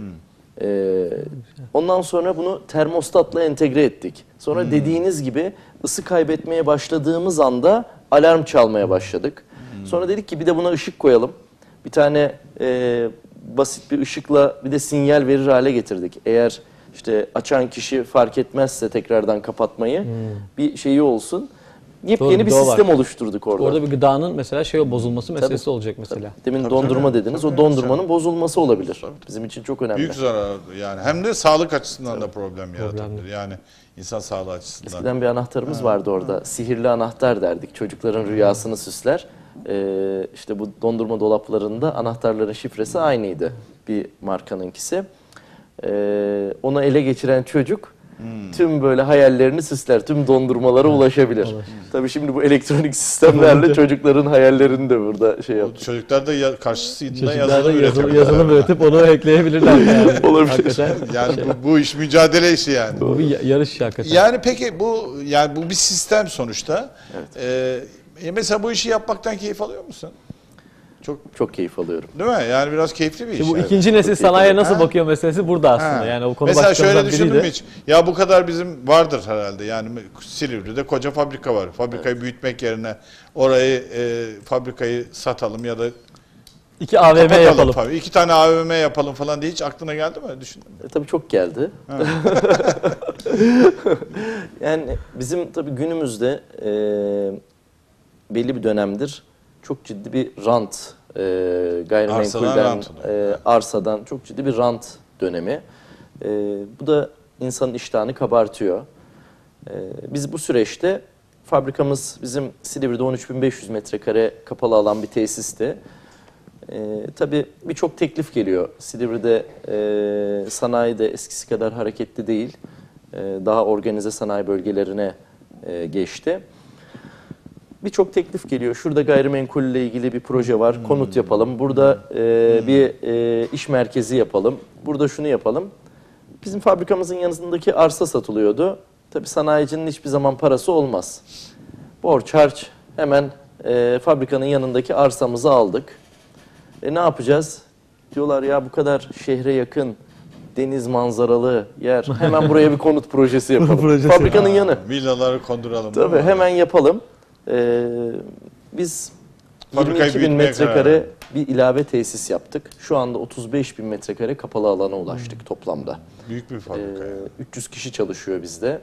Ee, ondan sonra bunu termostatla entegre ettik. Sonra dediğiniz gibi ısı kaybetmeye başladığımız anda alarm çalmaya başladık. Sonra dedik ki bir de buna ışık koyalım. Bir tane e, basit bir ışıkla bir de sinyal verir hale getirdik. Eğer işte açan kişi fark etmezse tekrardan kapatmayı bir şeyi olsun. Yepyeni Doğru, bir bir de o var. sistem oluşturduk orada. Orada bir gıdanın mesela şey bozulması meselesi olacak mesela. Demin Tabii, dondurma tabii. dediniz. Tabii, o dondurmanın bozulması olabilir. Bizim için çok önemli. Büyük zarar yani. Hem de sağlık açısından da problem yaratabilir. Problemli. Yani insan sağlığı açısından. Eskiden bir anahtarımız vardı orada. Sihirli anahtar derdik. Çocukların rüyasını süsler. Ee, işte bu dondurma dolaplarında anahtarların şifresi aynıydı. Bir markanınkisi. Ee, onu ele geçiren çocuk tüm böyle hayallerini süsler. Tüm dondurmalara ulaşabilir. Tabii şimdi bu elektronik sistemlerle çocukların hayallerini de burada şey Bu yaptık. çocuklar da ya, karşısında Çocuklar da yazılım yazılım, üretiyorlar. yazılım üretip onu ekleyebilirler. Yani. Olabilir. Hakikaten. Yani bu, bu iş mücadele işi yani. Bu bir ya- yarış işi hakikaten. Yani peki bu yani bu bir sistem sonuçta. Ee, e mesela bu işi yapmaktan keyif alıyor musun? Çok Çok keyif alıyorum. değil mi? Yani biraz keyifli bir iş. İşte bu yani. ikinci nesil sanayiye nasıl Ha. bakıyor meselesi burada aslında. Ha. Yani o konu mesela şöyle başlıklarından düşündün biriydi. mü hiç? Ya bu kadar bizim vardır herhalde. Yani Silivri'de koca fabrika var. Fabrikayı büyütmek yerine orayı e, fabrikayı satalım ya da İki A V M kapatalım yapalım. falan. İki tane A V M yapalım falan diye hiç aklına geldi mi? Düşündün mü? E, tabii çok geldi. Yani bizim tabii günümüzde e, belli bir dönemdir çok ciddi bir rant, e, Arsadan gayrimenkulden, rant oluyor. e, arsadan çok ciddi bir rant dönemi. E, bu da insanın iştahını kabartıyor. E, biz bu süreçte fabrikamız bizim Silivri'de on üç bin beş yüz metrekare kapalı alan bir tesisti. Ee, tabii birçok teklif geliyor. Silivri'de e, sanayi de eskisi kadar hareketli değil. E, daha organize sanayi bölgelerine e, geçti. Birçok teklif geliyor. Şurada gayrimenkulle ilgili bir proje var. Konut yapalım. Burada e, bir e, iş merkezi yapalım. Burada şunu yapalım. Bizim fabrikamızın yanındaki arsa satılıyordu. Tabii sanayicinin hiçbir zaman parası olmaz. Borç harç, hemen e, fabrikanın yanındaki arsamızı aldık. E ne yapacağız? Diyorlar ya bu kadar şehre yakın, deniz manzaralı yer. Hemen buraya bir konut projesi yapalım. Projesi. Fabrikanın yanı. Villaları konduralım. değil Tabii mi? hemen yapalım. Ee, biz Fabrikayı yirmi iki bin büyütmeye karar metrekare verdik. bir ilave tesis yaptık. Şu anda otuz beş bin metrekare kapalı alana ulaştık toplamda. Büyük bir Ee, fabrika. yani. üç yüz kişi çalışıyor bizde.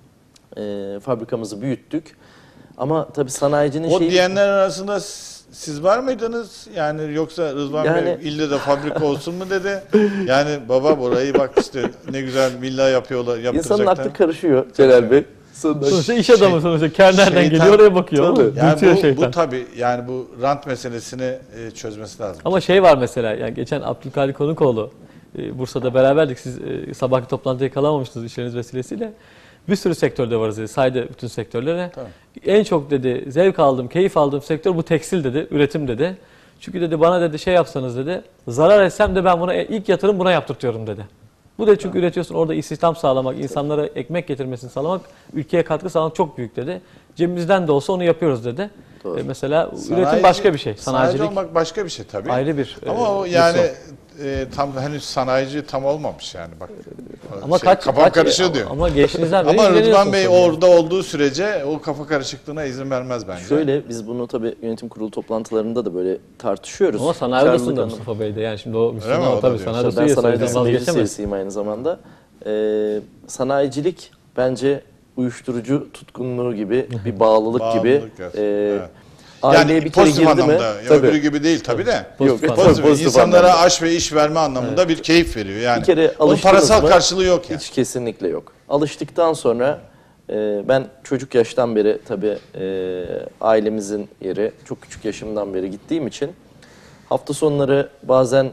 Ee, fabrikamızı büyüttük. Ama tabii sanayicinin O şeyi... diyenler arasında s- siz var mıydınız? Yani yoksa Rıdvan Yani- Bey ille de fabrika olsun mu dedi? Yani baba burayı bak işte ne güzel villa yapıyorlar, İnsanın yaptıracaklar. aklı karışıyor Celal Bey. Sonra- Sonuçta iş adamı sonuçta. Kar nereden Şeytan- geliyor oraya bakıyor. Tabii. Ama Yani dürtüyor bu, şeytan. bu tabii yani bu rant meselesini e, çözmesi lazım. Ama şey var mesela, yani geçen Abdülkadir Konukoğlu e, Bursa'da beraberdik. Siz e, sabahki toplantıya kalamamıştınız işleriniz vesilesiyle. Bir sürü sektörde varız dedi. Saydı bütün sektörlere. Tamam. En çok dedi zevk aldığım, keyif aldığım sektör bu tekstil dedi, üretim dedi. Çünkü dedi bana dedi şey yapsanız dedi, zarar etsem de ben buna ilk yatırım buna yaptırtıyorum dedi. Bu da çünkü üretiyorsun, orada istihdam sağlamak, insanlara ekmek getirmesini sağlamak, ülkeye katkı sağlamak çok büyük dedi. Cebimizden de olsa onu yapıyoruz dedi. Doğru. E, mesela Sanayici- üretim başka bir şey. Sanayici Sanayicilik olmak başka bir şey tabii. ayrı bir e, Ama o lüks yani o. e, tam henüz sanayici tam olmamış yani bak. Ama Şey, kaç, kafam kaç- karışıyor diyor. Ama geçtiğinizden beri Ama Rıdvan ilgileniyorsunuz Bey tabii. orada olduğu sürece o kafa karışıklığına izin vermez bence. Şöyle biz bunu tabii yönetim kurulu toplantılarında da böyle tartışıyoruz. Ama sanayi Karlılık odasında anlamı- Mustafa Bey de yani şimdi o mi? Müslüman O da tabii diyor. sanayi İşte odası ben üyesi o sanayi yüzden odası meclis vazgeçemez. üyesiyim aynı zamanda. Ee, sanayicilik bence uyuşturucu tutkunluğu gibi bir bağlılık, Bağımlılık gibi. gerçekten, Ee, evet. Aileye Yani bir kere pozitif girdi mi? anlamda, ya Tabii. öbürü gibi değil tabii de. Pozitif Yok, anlamda. Pozitif, pozitif insanlara anlamda. aş ve iş verme anlamında bir keyif veriyor yani. Bir kere Onun alıştınız parasal mı? karşılığı yok yani. Hiç kesinlikle yok. Alıştıktan sonra e, ben çocuk yaştan beri tabii e, ailemizin yeri, çok küçük yaşımdan beri gittiğim için hafta sonları bazen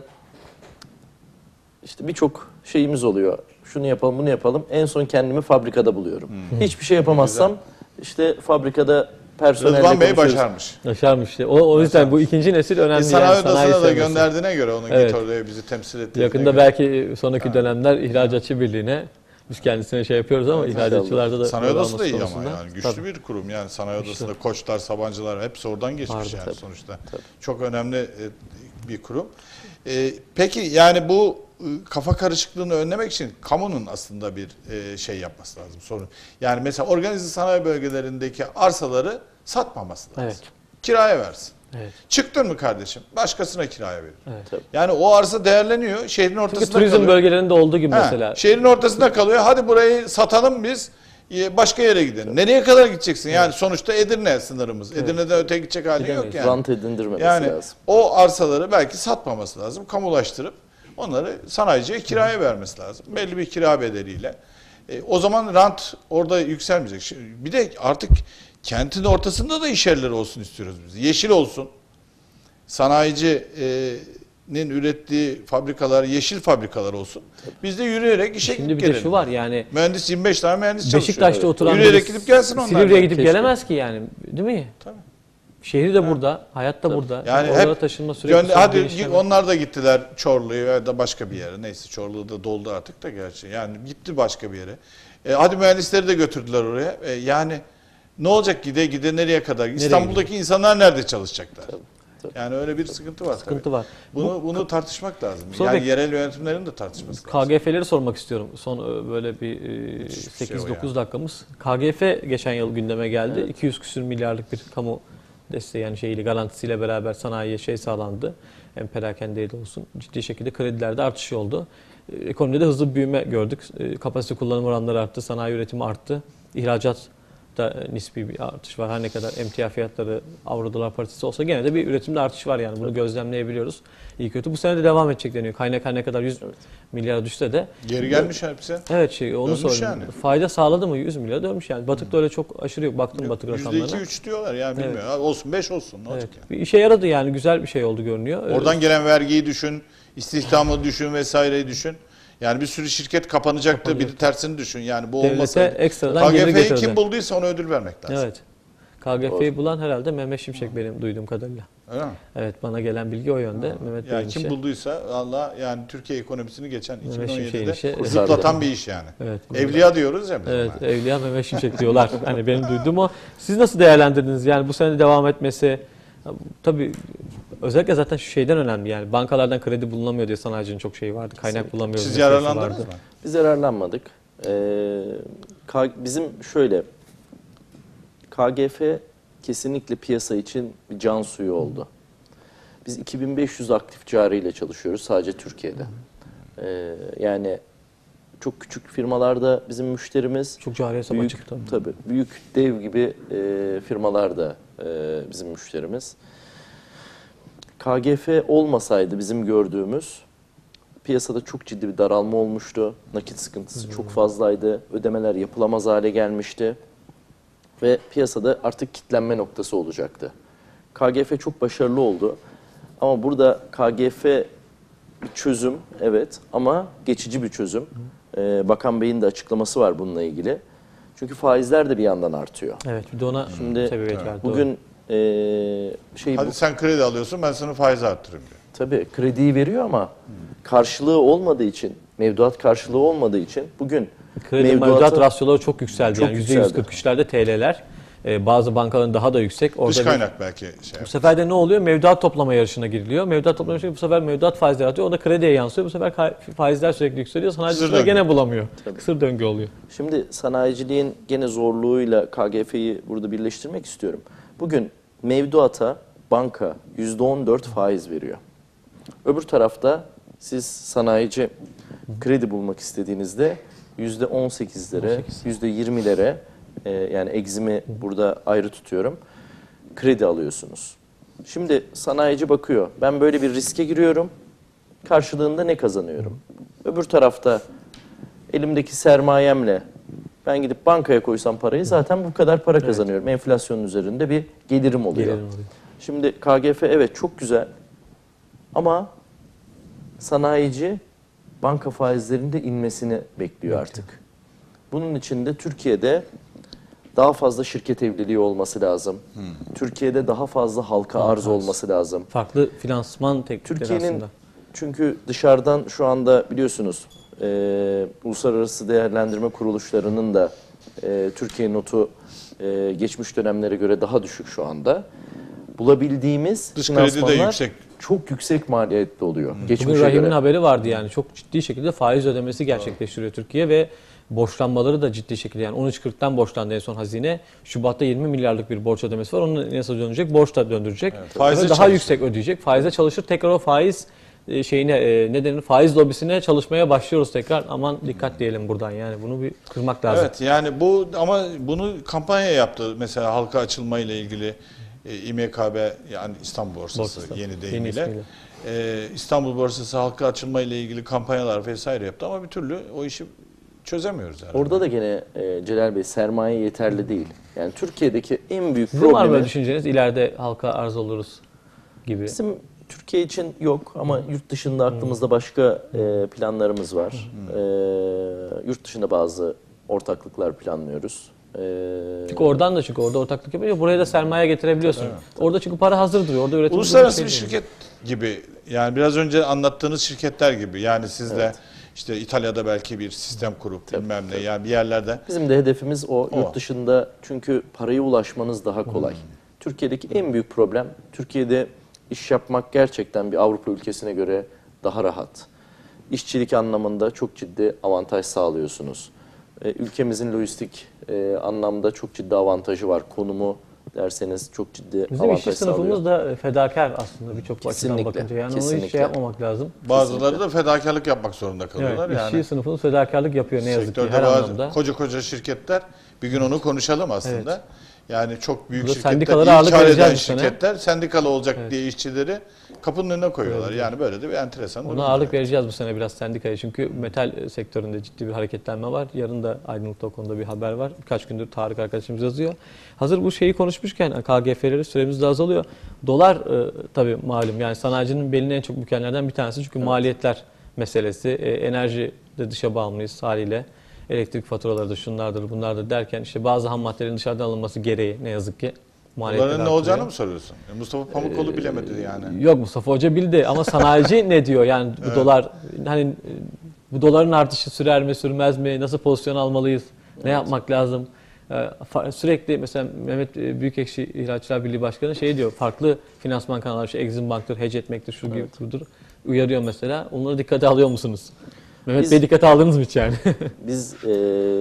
işte birçok şeyimiz oluyor. Şunu yapalım, bunu yapalım. En son kendimi fabrikada buluyorum. Hmm. Hiçbir şey yapamazsam işte fabrikada personelle Rıdvan Bey konuşuyoruz. başarmış. Yaşarmış işte. O, o yüzden bu ikinci nesil önemli. E, sanayi yani, sanayi odasına da sevmesi. gönderdiğine göre onu Evet. git oraya bizi temsil ettiğine Yakında göre. belki sonraki dönemler ihracatçı birliğine biz kendisine şey yapıyoruz ama ihracatçılarda da Sanayi rol odası da alması iyi ama konusunda. yani güçlü Tabii. bir kurum yani sanayi odasında Koçlar, Sabancılar hepsi oradan geçmiş Vardı, yani tabii. sonuçta. Tabii. Çok önemli e, bir kurum. E, peki yani bu e, kafa karışıklığını önlemek için kamunun aslında bir e, şey yapması lazım sorun. Yani mesela organize sanayi bölgelerindeki arsaları satmaması lazım. Evet. Kiraya versin. Evet. Çıktın mı kardeşim? Başkasına kiraya verir. Evet. Yani o arsa değerleniyor. Şehrin ortasında Çünkü turizm kalıyor. bölgelerinde olduğu gibi Ha, mesela. Şehrin ortasında kalıyor. Hadi burayı satalım biz. e, Başka yere gidelim. Nereye kadar gideceksin? Yani sonuçta Edirne sınırımız. Edirne'den öte gidecek hali yok Gidemeyiz. yani. Rant edindirmemesi Yani lazım. o arsaları belki satmaması lazım. Kamulaştırıp onları sanayiciye kiraya vermesi lazım. Belli bir kira bedeliyle. E, o zaman rant orada yükselmeyecek. Şimdi bir de artık kentin ortasında da iş yerleri olsun istiyoruz biz. Yeşil olsun. Sanayicinin ürettiği fabrikalar, yeşil fabrikalar olsun. Biz de yürüyerek işe Şimdi gidip bir de gelelim. şu var yani Mühendis yirmi beş tane mühendis çalışıyor. Beşiktaş'ta oturan Yürüyerek biri gidip gelsin onlar. Silivri'ye gidip Keşke. gelemez ki yani, değil mi? Tabii. Şehri de burada, hayat da burada. Yani Oralara hep taşınma sürekli. gönde- hadi genişleme. onlar da gittiler Çorlu'ya ya da başka bir yere. Neyse Çorlu da doldu artık da gerçi. Yani gitti başka bir yere. E, hadi mühendisleri de götürdüler oraya. E, yani ne olacak gide gide nereye kadar? İstanbul'daki insanlar nerede çalışacaklar? Tabii, tabii. Yani öyle bir sıkıntı var Sıkıntı tabii. var. Bunu bunu tartışmak lazım. Sonra yani bek- yerel yönetimlerin de tartışması lazım. K G F'leri sormak istiyorum. Son e, böyle bir bir şey sekiz o dokuz ya. dakikamız. K G F geçen yıl gündeme geldi. iki yüz küsür milyarlık bir kamu desteği yani şeyli garantisiyle beraber sanayiye şey sağlandı. Hem perakendeydi olsun. Ciddi şekilde kredilerde artış oldu. E, Ekonomide de hızlı bir büyüme gördük. E, Kapasite kullanım oranları arttı. Sanayi üretimi arttı. İhracat da e, nispi bir artış var. Her ne kadar emtia fiyatları Avro Dolar paritesi olsa gene de bir üretimde artış var yani. Bunu gözlemleyebiliyoruz. İyi kötü. Bu sene de devam edecek deniyor. Kaynak her ne kadar yüz milyara düşse de. Geri gelmiş hepsi. Evet şey onu Dönmüş sorayım. yani. Fayda sağladı mı? yüz milyara dönmüş yani. Batıkta öyle çok aşırı yok. Baktım batık Yüzde rakamlarına. iki üç diyorlar yani Evet. bilmiyorum. Ha, Olsun beş olsun ne Evet. olacak yani? Bir işe yaradı yani. Güzel bir şey oldu görünüyor. Oradan gelen vergiyi düşün, istihdamı düşün vesaireyi düşün. Yani bir sürü şirket kapanacaktı, bir de tersini düşün. Yani bu Devlete olmasa ekstradan gelir K G F'yi getirdi. kim bulduysa ona ödül vermek lazım. Evet. K G F'yi Doğru. bulan herhalde Mehmet Şimşek benim duyduğum kadarıyla. Öyle mi? Evet, bana gelen bilgi o yönde. Mehmet Yani Bey'in kim işi. bulduysa Allah yani Türkiye ekonomisini geçen Mehmet iki bin on Şimşek'in yedide işi. zıplatan bir iş yani. Evet. Evliya diyoruz ya biz Evet, ona. Evliya Mehmet Şimşek diyorlar. Hani benim duyduğum o. Siz nasıl değerlendirdiniz? Yani bu sene devam etmesi, tabii özellikle zaten şu şeyden önemli, yani bankalardan kredi bulunamıyor diye sanayicinin çok şeyi vardı. Kaynak bulamıyoruz. Siz meselesi yararlandınız vardı. mı? Biz yararlanmadık. Ee, K- bizim şöyle K G F kesinlikle piyasa için bir can suyu oldu. Biz iki bin beş yüz aktif cariyle çalışıyoruz sadece Türkiye'de. Ee, yani çok küçük firmalarda bizim müşterimiz, Çok cari hesap büyük, açık tabii. tabii büyük dev gibi e, firmalar da e, bizim müşterimiz. K G F olmasaydı bizim gördüğümüz piyasada çok ciddi bir daralma olmuştu. Nakit sıkıntısı çok fazlaydı. Ödemeler yapılamaz hale gelmişti. Ve piyasada artık kitlenme noktası olacaktı. K G F çok başarılı oldu. Ama burada K G F bir çözüm, evet, ama geçici bir çözüm. Ee, Bakan Bey'in de açıklaması var bununla ilgili. Çünkü faizler de bir yandan artıyor. Evet, bir de ona Şimdi sebebiyet verdi. doğru. bugün e, şey bu, Hadi sen kredi alıyorsun ben sana faiz arttırayım diyor. tabii krediyi veriyor ama karşılığı olmadığı için, mevduat karşılığı olmadığı için bugün Kredi mevduatı- mevduat rasyoları çok yükseldi. Çok yani yüzde yüz kırk üçlerde T L'ler. Ee, bazı bankaların daha da yüksek. Orada Dış bir- kaynak belki şey Bu yapıyor. sefer de ne oluyor? Mevduat toplama yarışına giriliyor. Mevduat toplama yarışına bu sefer mevduat faizleri artıyor. O da krediye yansıyor. Bu sefer ka- faizler sürekli yükseliyor. Sanayici Kısır sıra döngü. gene bulamıyor. Kısır döngü oluyor. Şimdi sanayiciliğin gene zorluğuyla K G F'yi burada birleştirmek istiyorum. Bugün mevduata banka yüzde on dört faiz veriyor. Öbür tarafta siz sanayici kredi bulmak istediğinizde yüzde on sekizlere, yüzde yirmilere e, yani egzimi burada ayrı tutuyorum, kredi alıyorsunuz. Şimdi sanayici bakıyor, ben böyle bir riske giriyorum, karşılığında ne kazanıyorum? Öbür tarafta elimdeki sermayemle ben gidip bankaya koysam parayı zaten bu kadar para kazanıyorum. Enflasyonun üzerinde bir gelirim oluyor. Gelirim oluyor. Şimdi K G F evet çok güzel ama sanayici banka faizlerinde inmesini bekliyor artık. Bunun için de Türkiye'de daha fazla şirket evliliği olması lazım. Türkiye'de daha fazla halka arz olması lazım. Farklı finansman teknikleri Türkiye'nin aslında. çünkü dışarıdan şu anda biliyorsunuz e, uluslararası değerlendirme kuruluşlarının da e, Türkiye notu e, geçmiş dönemlere göre daha düşük şu anda. Bulabildiğimiz Dış kredi de finansmanlar yüksek. çok yüksek maliyetli oluyor. Geçmişe Bugün Rahim'in göre. haberi vardı, yani çok ciddi şekilde faiz ödemesi gerçekleştiriyor Türkiye ve borçlanmaları da ciddi şekilde, yani on üç kırktan borçlandı en son hazine. Şubat'ta yirmi milyarlık bir borç ödemesi var. Onu nasıl dönecek? Borç da döndürecek. Faize Ve daha çalışır. yüksek ödeyecek. Faize çalışır. Tekrar o faiz e, şeyine e, ne denir? Faiz lobisine çalışmaya başlıyoruz tekrar. Aman dikkat diyelim buradan, yani bunu bir kırmak lazım. Evet yani bu ama bunu kampanya yaptı mesela halka açılma ile ilgili e, İ M K B yani İstanbul Borsası Borsası. yeni Yeni deyimiyle. ismiyle. E, İstanbul Borsası halka açılma ile ilgili kampanyalar vesaire yaptı ama bir türlü o işi çözemiyoruz herhalde. Orada da gene e, Celal Bey sermaye yeterli değil. Yani Türkiye'deki en büyük Sizin var mı böyle problemi düşünceniz? İleride halka arz oluruz gibi. bizim Türkiye için yok ama yurt dışında aklımızda başka e, planlarımız var. E, yurt dışında bazı ortaklıklar planlıyoruz. E, Çünkü oradan da çünkü orada ortaklık yapıyor. Buraya da sermaye getirebiliyorsun. Orada çünkü para hazır duruyor. Orada üretim Uluslararası bir şey değil. şirket gibi yani biraz önce anlattığınız şirketler gibi yani siz de işte İtalya'da belki bir sistem kurup bilmem ne yani bir yerlerde Bizim de hedefimiz o. O. Yurt dışında çünkü paraya ulaşmanız daha kolay. Türkiye'deki en büyük problem, Türkiye'de iş yapmak gerçekten bir Avrupa ülkesine göre daha rahat. İşçilik anlamında çok ciddi avantaj sağlıyorsunuz. E, ülkemizin lojistik e, anlamda çok ciddi avantajı var. Konumu derseniz çok ciddi Bizim avantaj işçi sınıfımız sağlıyor. da fedakar aslında birçok açıdan Kesinlikle, bakınca. Yani onu hiç kesinlikle. şey yapmamak lazım. bazıları da fedakarlık yapmak zorunda Evet, kalıyorlar işçi yani. sınıfımız fedakarlık yapıyor ne yazık ki Sektörde her bazı anlamda. koca koca şirketler bir gün onu konuşalım aslında. Yani çok büyük Burada şirketler, sendikalara iyi ağırlık kar vereceğiz eden bu sene. şirketler sendikalı olacak diye işçileri kapının önüne koyuyorlar. Yani böyle de bir enteresan durum. Ona ağırlık vereceğiz bu sene biraz sendikaya. Çünkü metal sektöründe ciddi bir hareketlenme var. Yarın da Aydınlık'ta o konuda bir haber var. Birkaç gündür Tarık arkadaşımız yazıyor. Hazır bu şeyi konuşmuşken K G F'leri süremiz de azalıyor. Dolar e, tabii malum, yani sanayicinin belini en çok bükenlerden bir tanesi. Çünkü maliyetler meselesi, e, enerji de dışa bağımlıyız haliyle. Elektrik faturaları da şunlardır bunlardır derken işte bazı ham maddelerin dışarıdan alınması gereği ne yazık ki maliyetler Doların ne artıyor. olacağını mı soruyorsun? E, Mustafa Pamukoğlu bilemedi yani. Yok, Mustafa Hoca bildi ama sanayici ne diyor? Yani bu Evet. dolar, hani e, bu doların artışı sürer mi sürmez mi? Nasıl pozisyon almalıyız? Ne Evet. yapmak lazım? E, fa- Sürekli mesela Mehmet e, Büyükekşi İhraçlar Birliği Başkanı şey diyor. Farklı finansman kanalları, işte Exim Bank'tır, hedge etmektir, şu gibi Evet. budur. Uyarıyor mesela. Onları dikkate alıyor musunuz? Mehmet Biz- Bey, dikkate aldınız mı hiç yani? Biz e,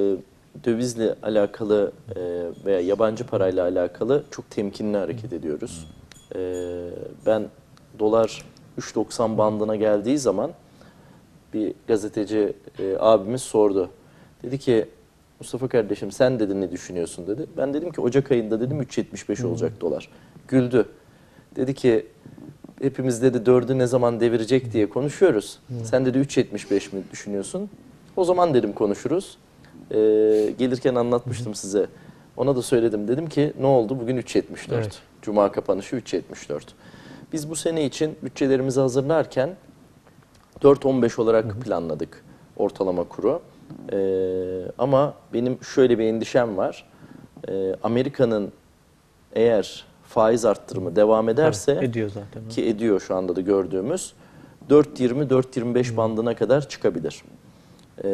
dövizle alakalı e, veya yabancı parayla alakalı çok temkinli hareket ediyoruz. E, ben dolar üç doksan bandına geldiği zaman bir gazeteci e, abimiz sordu. Dedi ki Mustafa kardeşim sen dedi ne düşünüyorsun dedi. Ben dedim ki Ocak ayında dedim üç yetmiş beş olacak dolar. Güldü. Dedi ki hepimiz dedi dördü ne zaman devirecek diye konuşuyoruz. Sen dedi üç yetmiş beş mi düşünüyorsun? O zaman dedim konuşuruz. Ee, gelirken anlatmıştım size. Ona da söyledim. Dedim ki ne oldu? Bugün üç yetmiş dört. Evet. Cuma kapanışı üç yetmiş dört. Biz bu sene için bütçelerimizi hazırlarken dört on beş olarak planladık ortalama kuru. Ee, ama benim şöyle bir endişem var. Ee, Amerika'nın eğer faiz arttırımı devam ederse Ediyor zaten. ki ediyor şu anda da gördüğümüz dört yirmi dört yirmi beş bandına kadar çıkabilir. Ee,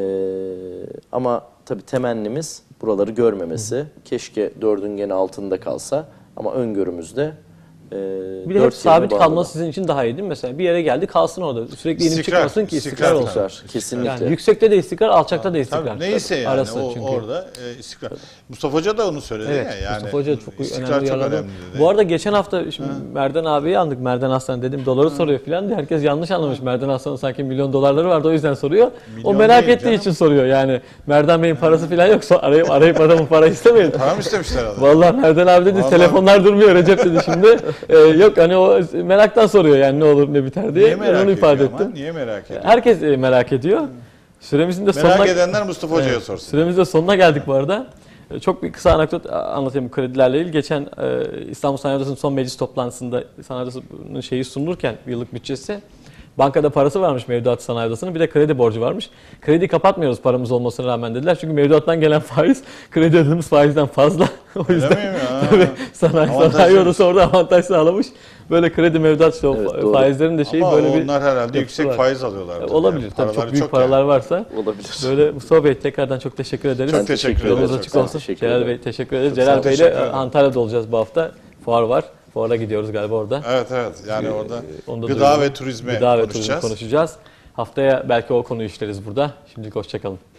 ama tabii temennimiz buraları görmemesi. Keşke dördün gene altında kalsa ama öngörümüzde e, Bir de hep dört sabit yirmi bandında. kalması sizin için daha iyi değil mi? Mesela bir yere geldi kalsın orada. Sürekli inip İstikrar, çıkmasın ki istikrar, istikrar olsun. İstikrar, kesinlikle. Yani yüksekte de istikrar, alçakta da istikrar. Tabii, neyse yani Arası o, çünkü. orada e, istikrar. Mustafa Hoca da onu söyledi Evet, ya. Yani, Mustafa Hoca çok istikrar önemli çok yaraladı. önemli dedi. Bu arada geçen hafta şimdi Merdan abiyi andık. Merdan Aslan dedim doları soruyor falan diye. Herkes yanlış anlamış. Merdan Aslan'ın sanki milyon dolarları vardı, o yüzden soruyor. o Milyon merak değil ettiği canım. için soruyor. Yani Merdan Bey'in parası falan yoksa arayıp arayıp adamın para istemeyin. Para mı istemişler adam? Vallahi Merdan abi dedi Vallahi- telefonlar durmuyor Recep dedi şimdi. Ee, yok hani o meraktan soruyor yani ne olur ne biter diye. Niye Ben merak onu ifade ediyor ama? ettim. Niye merak ediyor? Herkes e, merak ediyor. Süremizin de Merak sonuna... edenler Mustafa Hoca'ya Evet, sorsun. Süremizin de sonuna geldik bu arada. E, Çok bir kısa anekdot anlatayım kredilerle ilgili. Geçen e, İstanbul Sanayi Odası'nın son meclis toplantısında Sanayi Odası'nın şeyi sunulurken yıllık bütçesi, bankada parası varmış Mevduat Sanayi Odası'nın, bir de kredi borcu varmış. Kredi kapatmıyoruz paramız olmasına rağmen dediler. Çünkü mevduattan gelen faiz kredi ödediğimiz faizden fazla. o Öyle yüzden miyim ya? tabii sanayi, sanayi Avantajlıymış. odası orada avantaj sağlamış. Böyle kredi mevduat işte o Evet, fa- doğru. faizlerin de şeyi Ama böyle bir... onlar herhalde yapısı yüksek var. faiz alıyorlar. E, Olabilir tabii, çok büyük paralar varsa. Olabilir. Böyle Mustafa Bey tekrardan çok teşekkür ederiz. Çok teşekkür ederiz. Yolunuz Çok açık sağ olun. olsun. Teşekkür Celal ederim. Bey teşekkür ederiz. Çok Celal sağ Bey Teşekkür ile ederim. Antalya'da olacağız bu hafta. Fuar var. Fuara gidiyoruz galiba orada. Evet evet yani Ee, orada onu da gıda duyuralım. ve turizme Gıda ve turizm konuşacağız. konuşacağız. Haftaya belki o konuyu işleriz burada. Şimdilik hoşçakalın.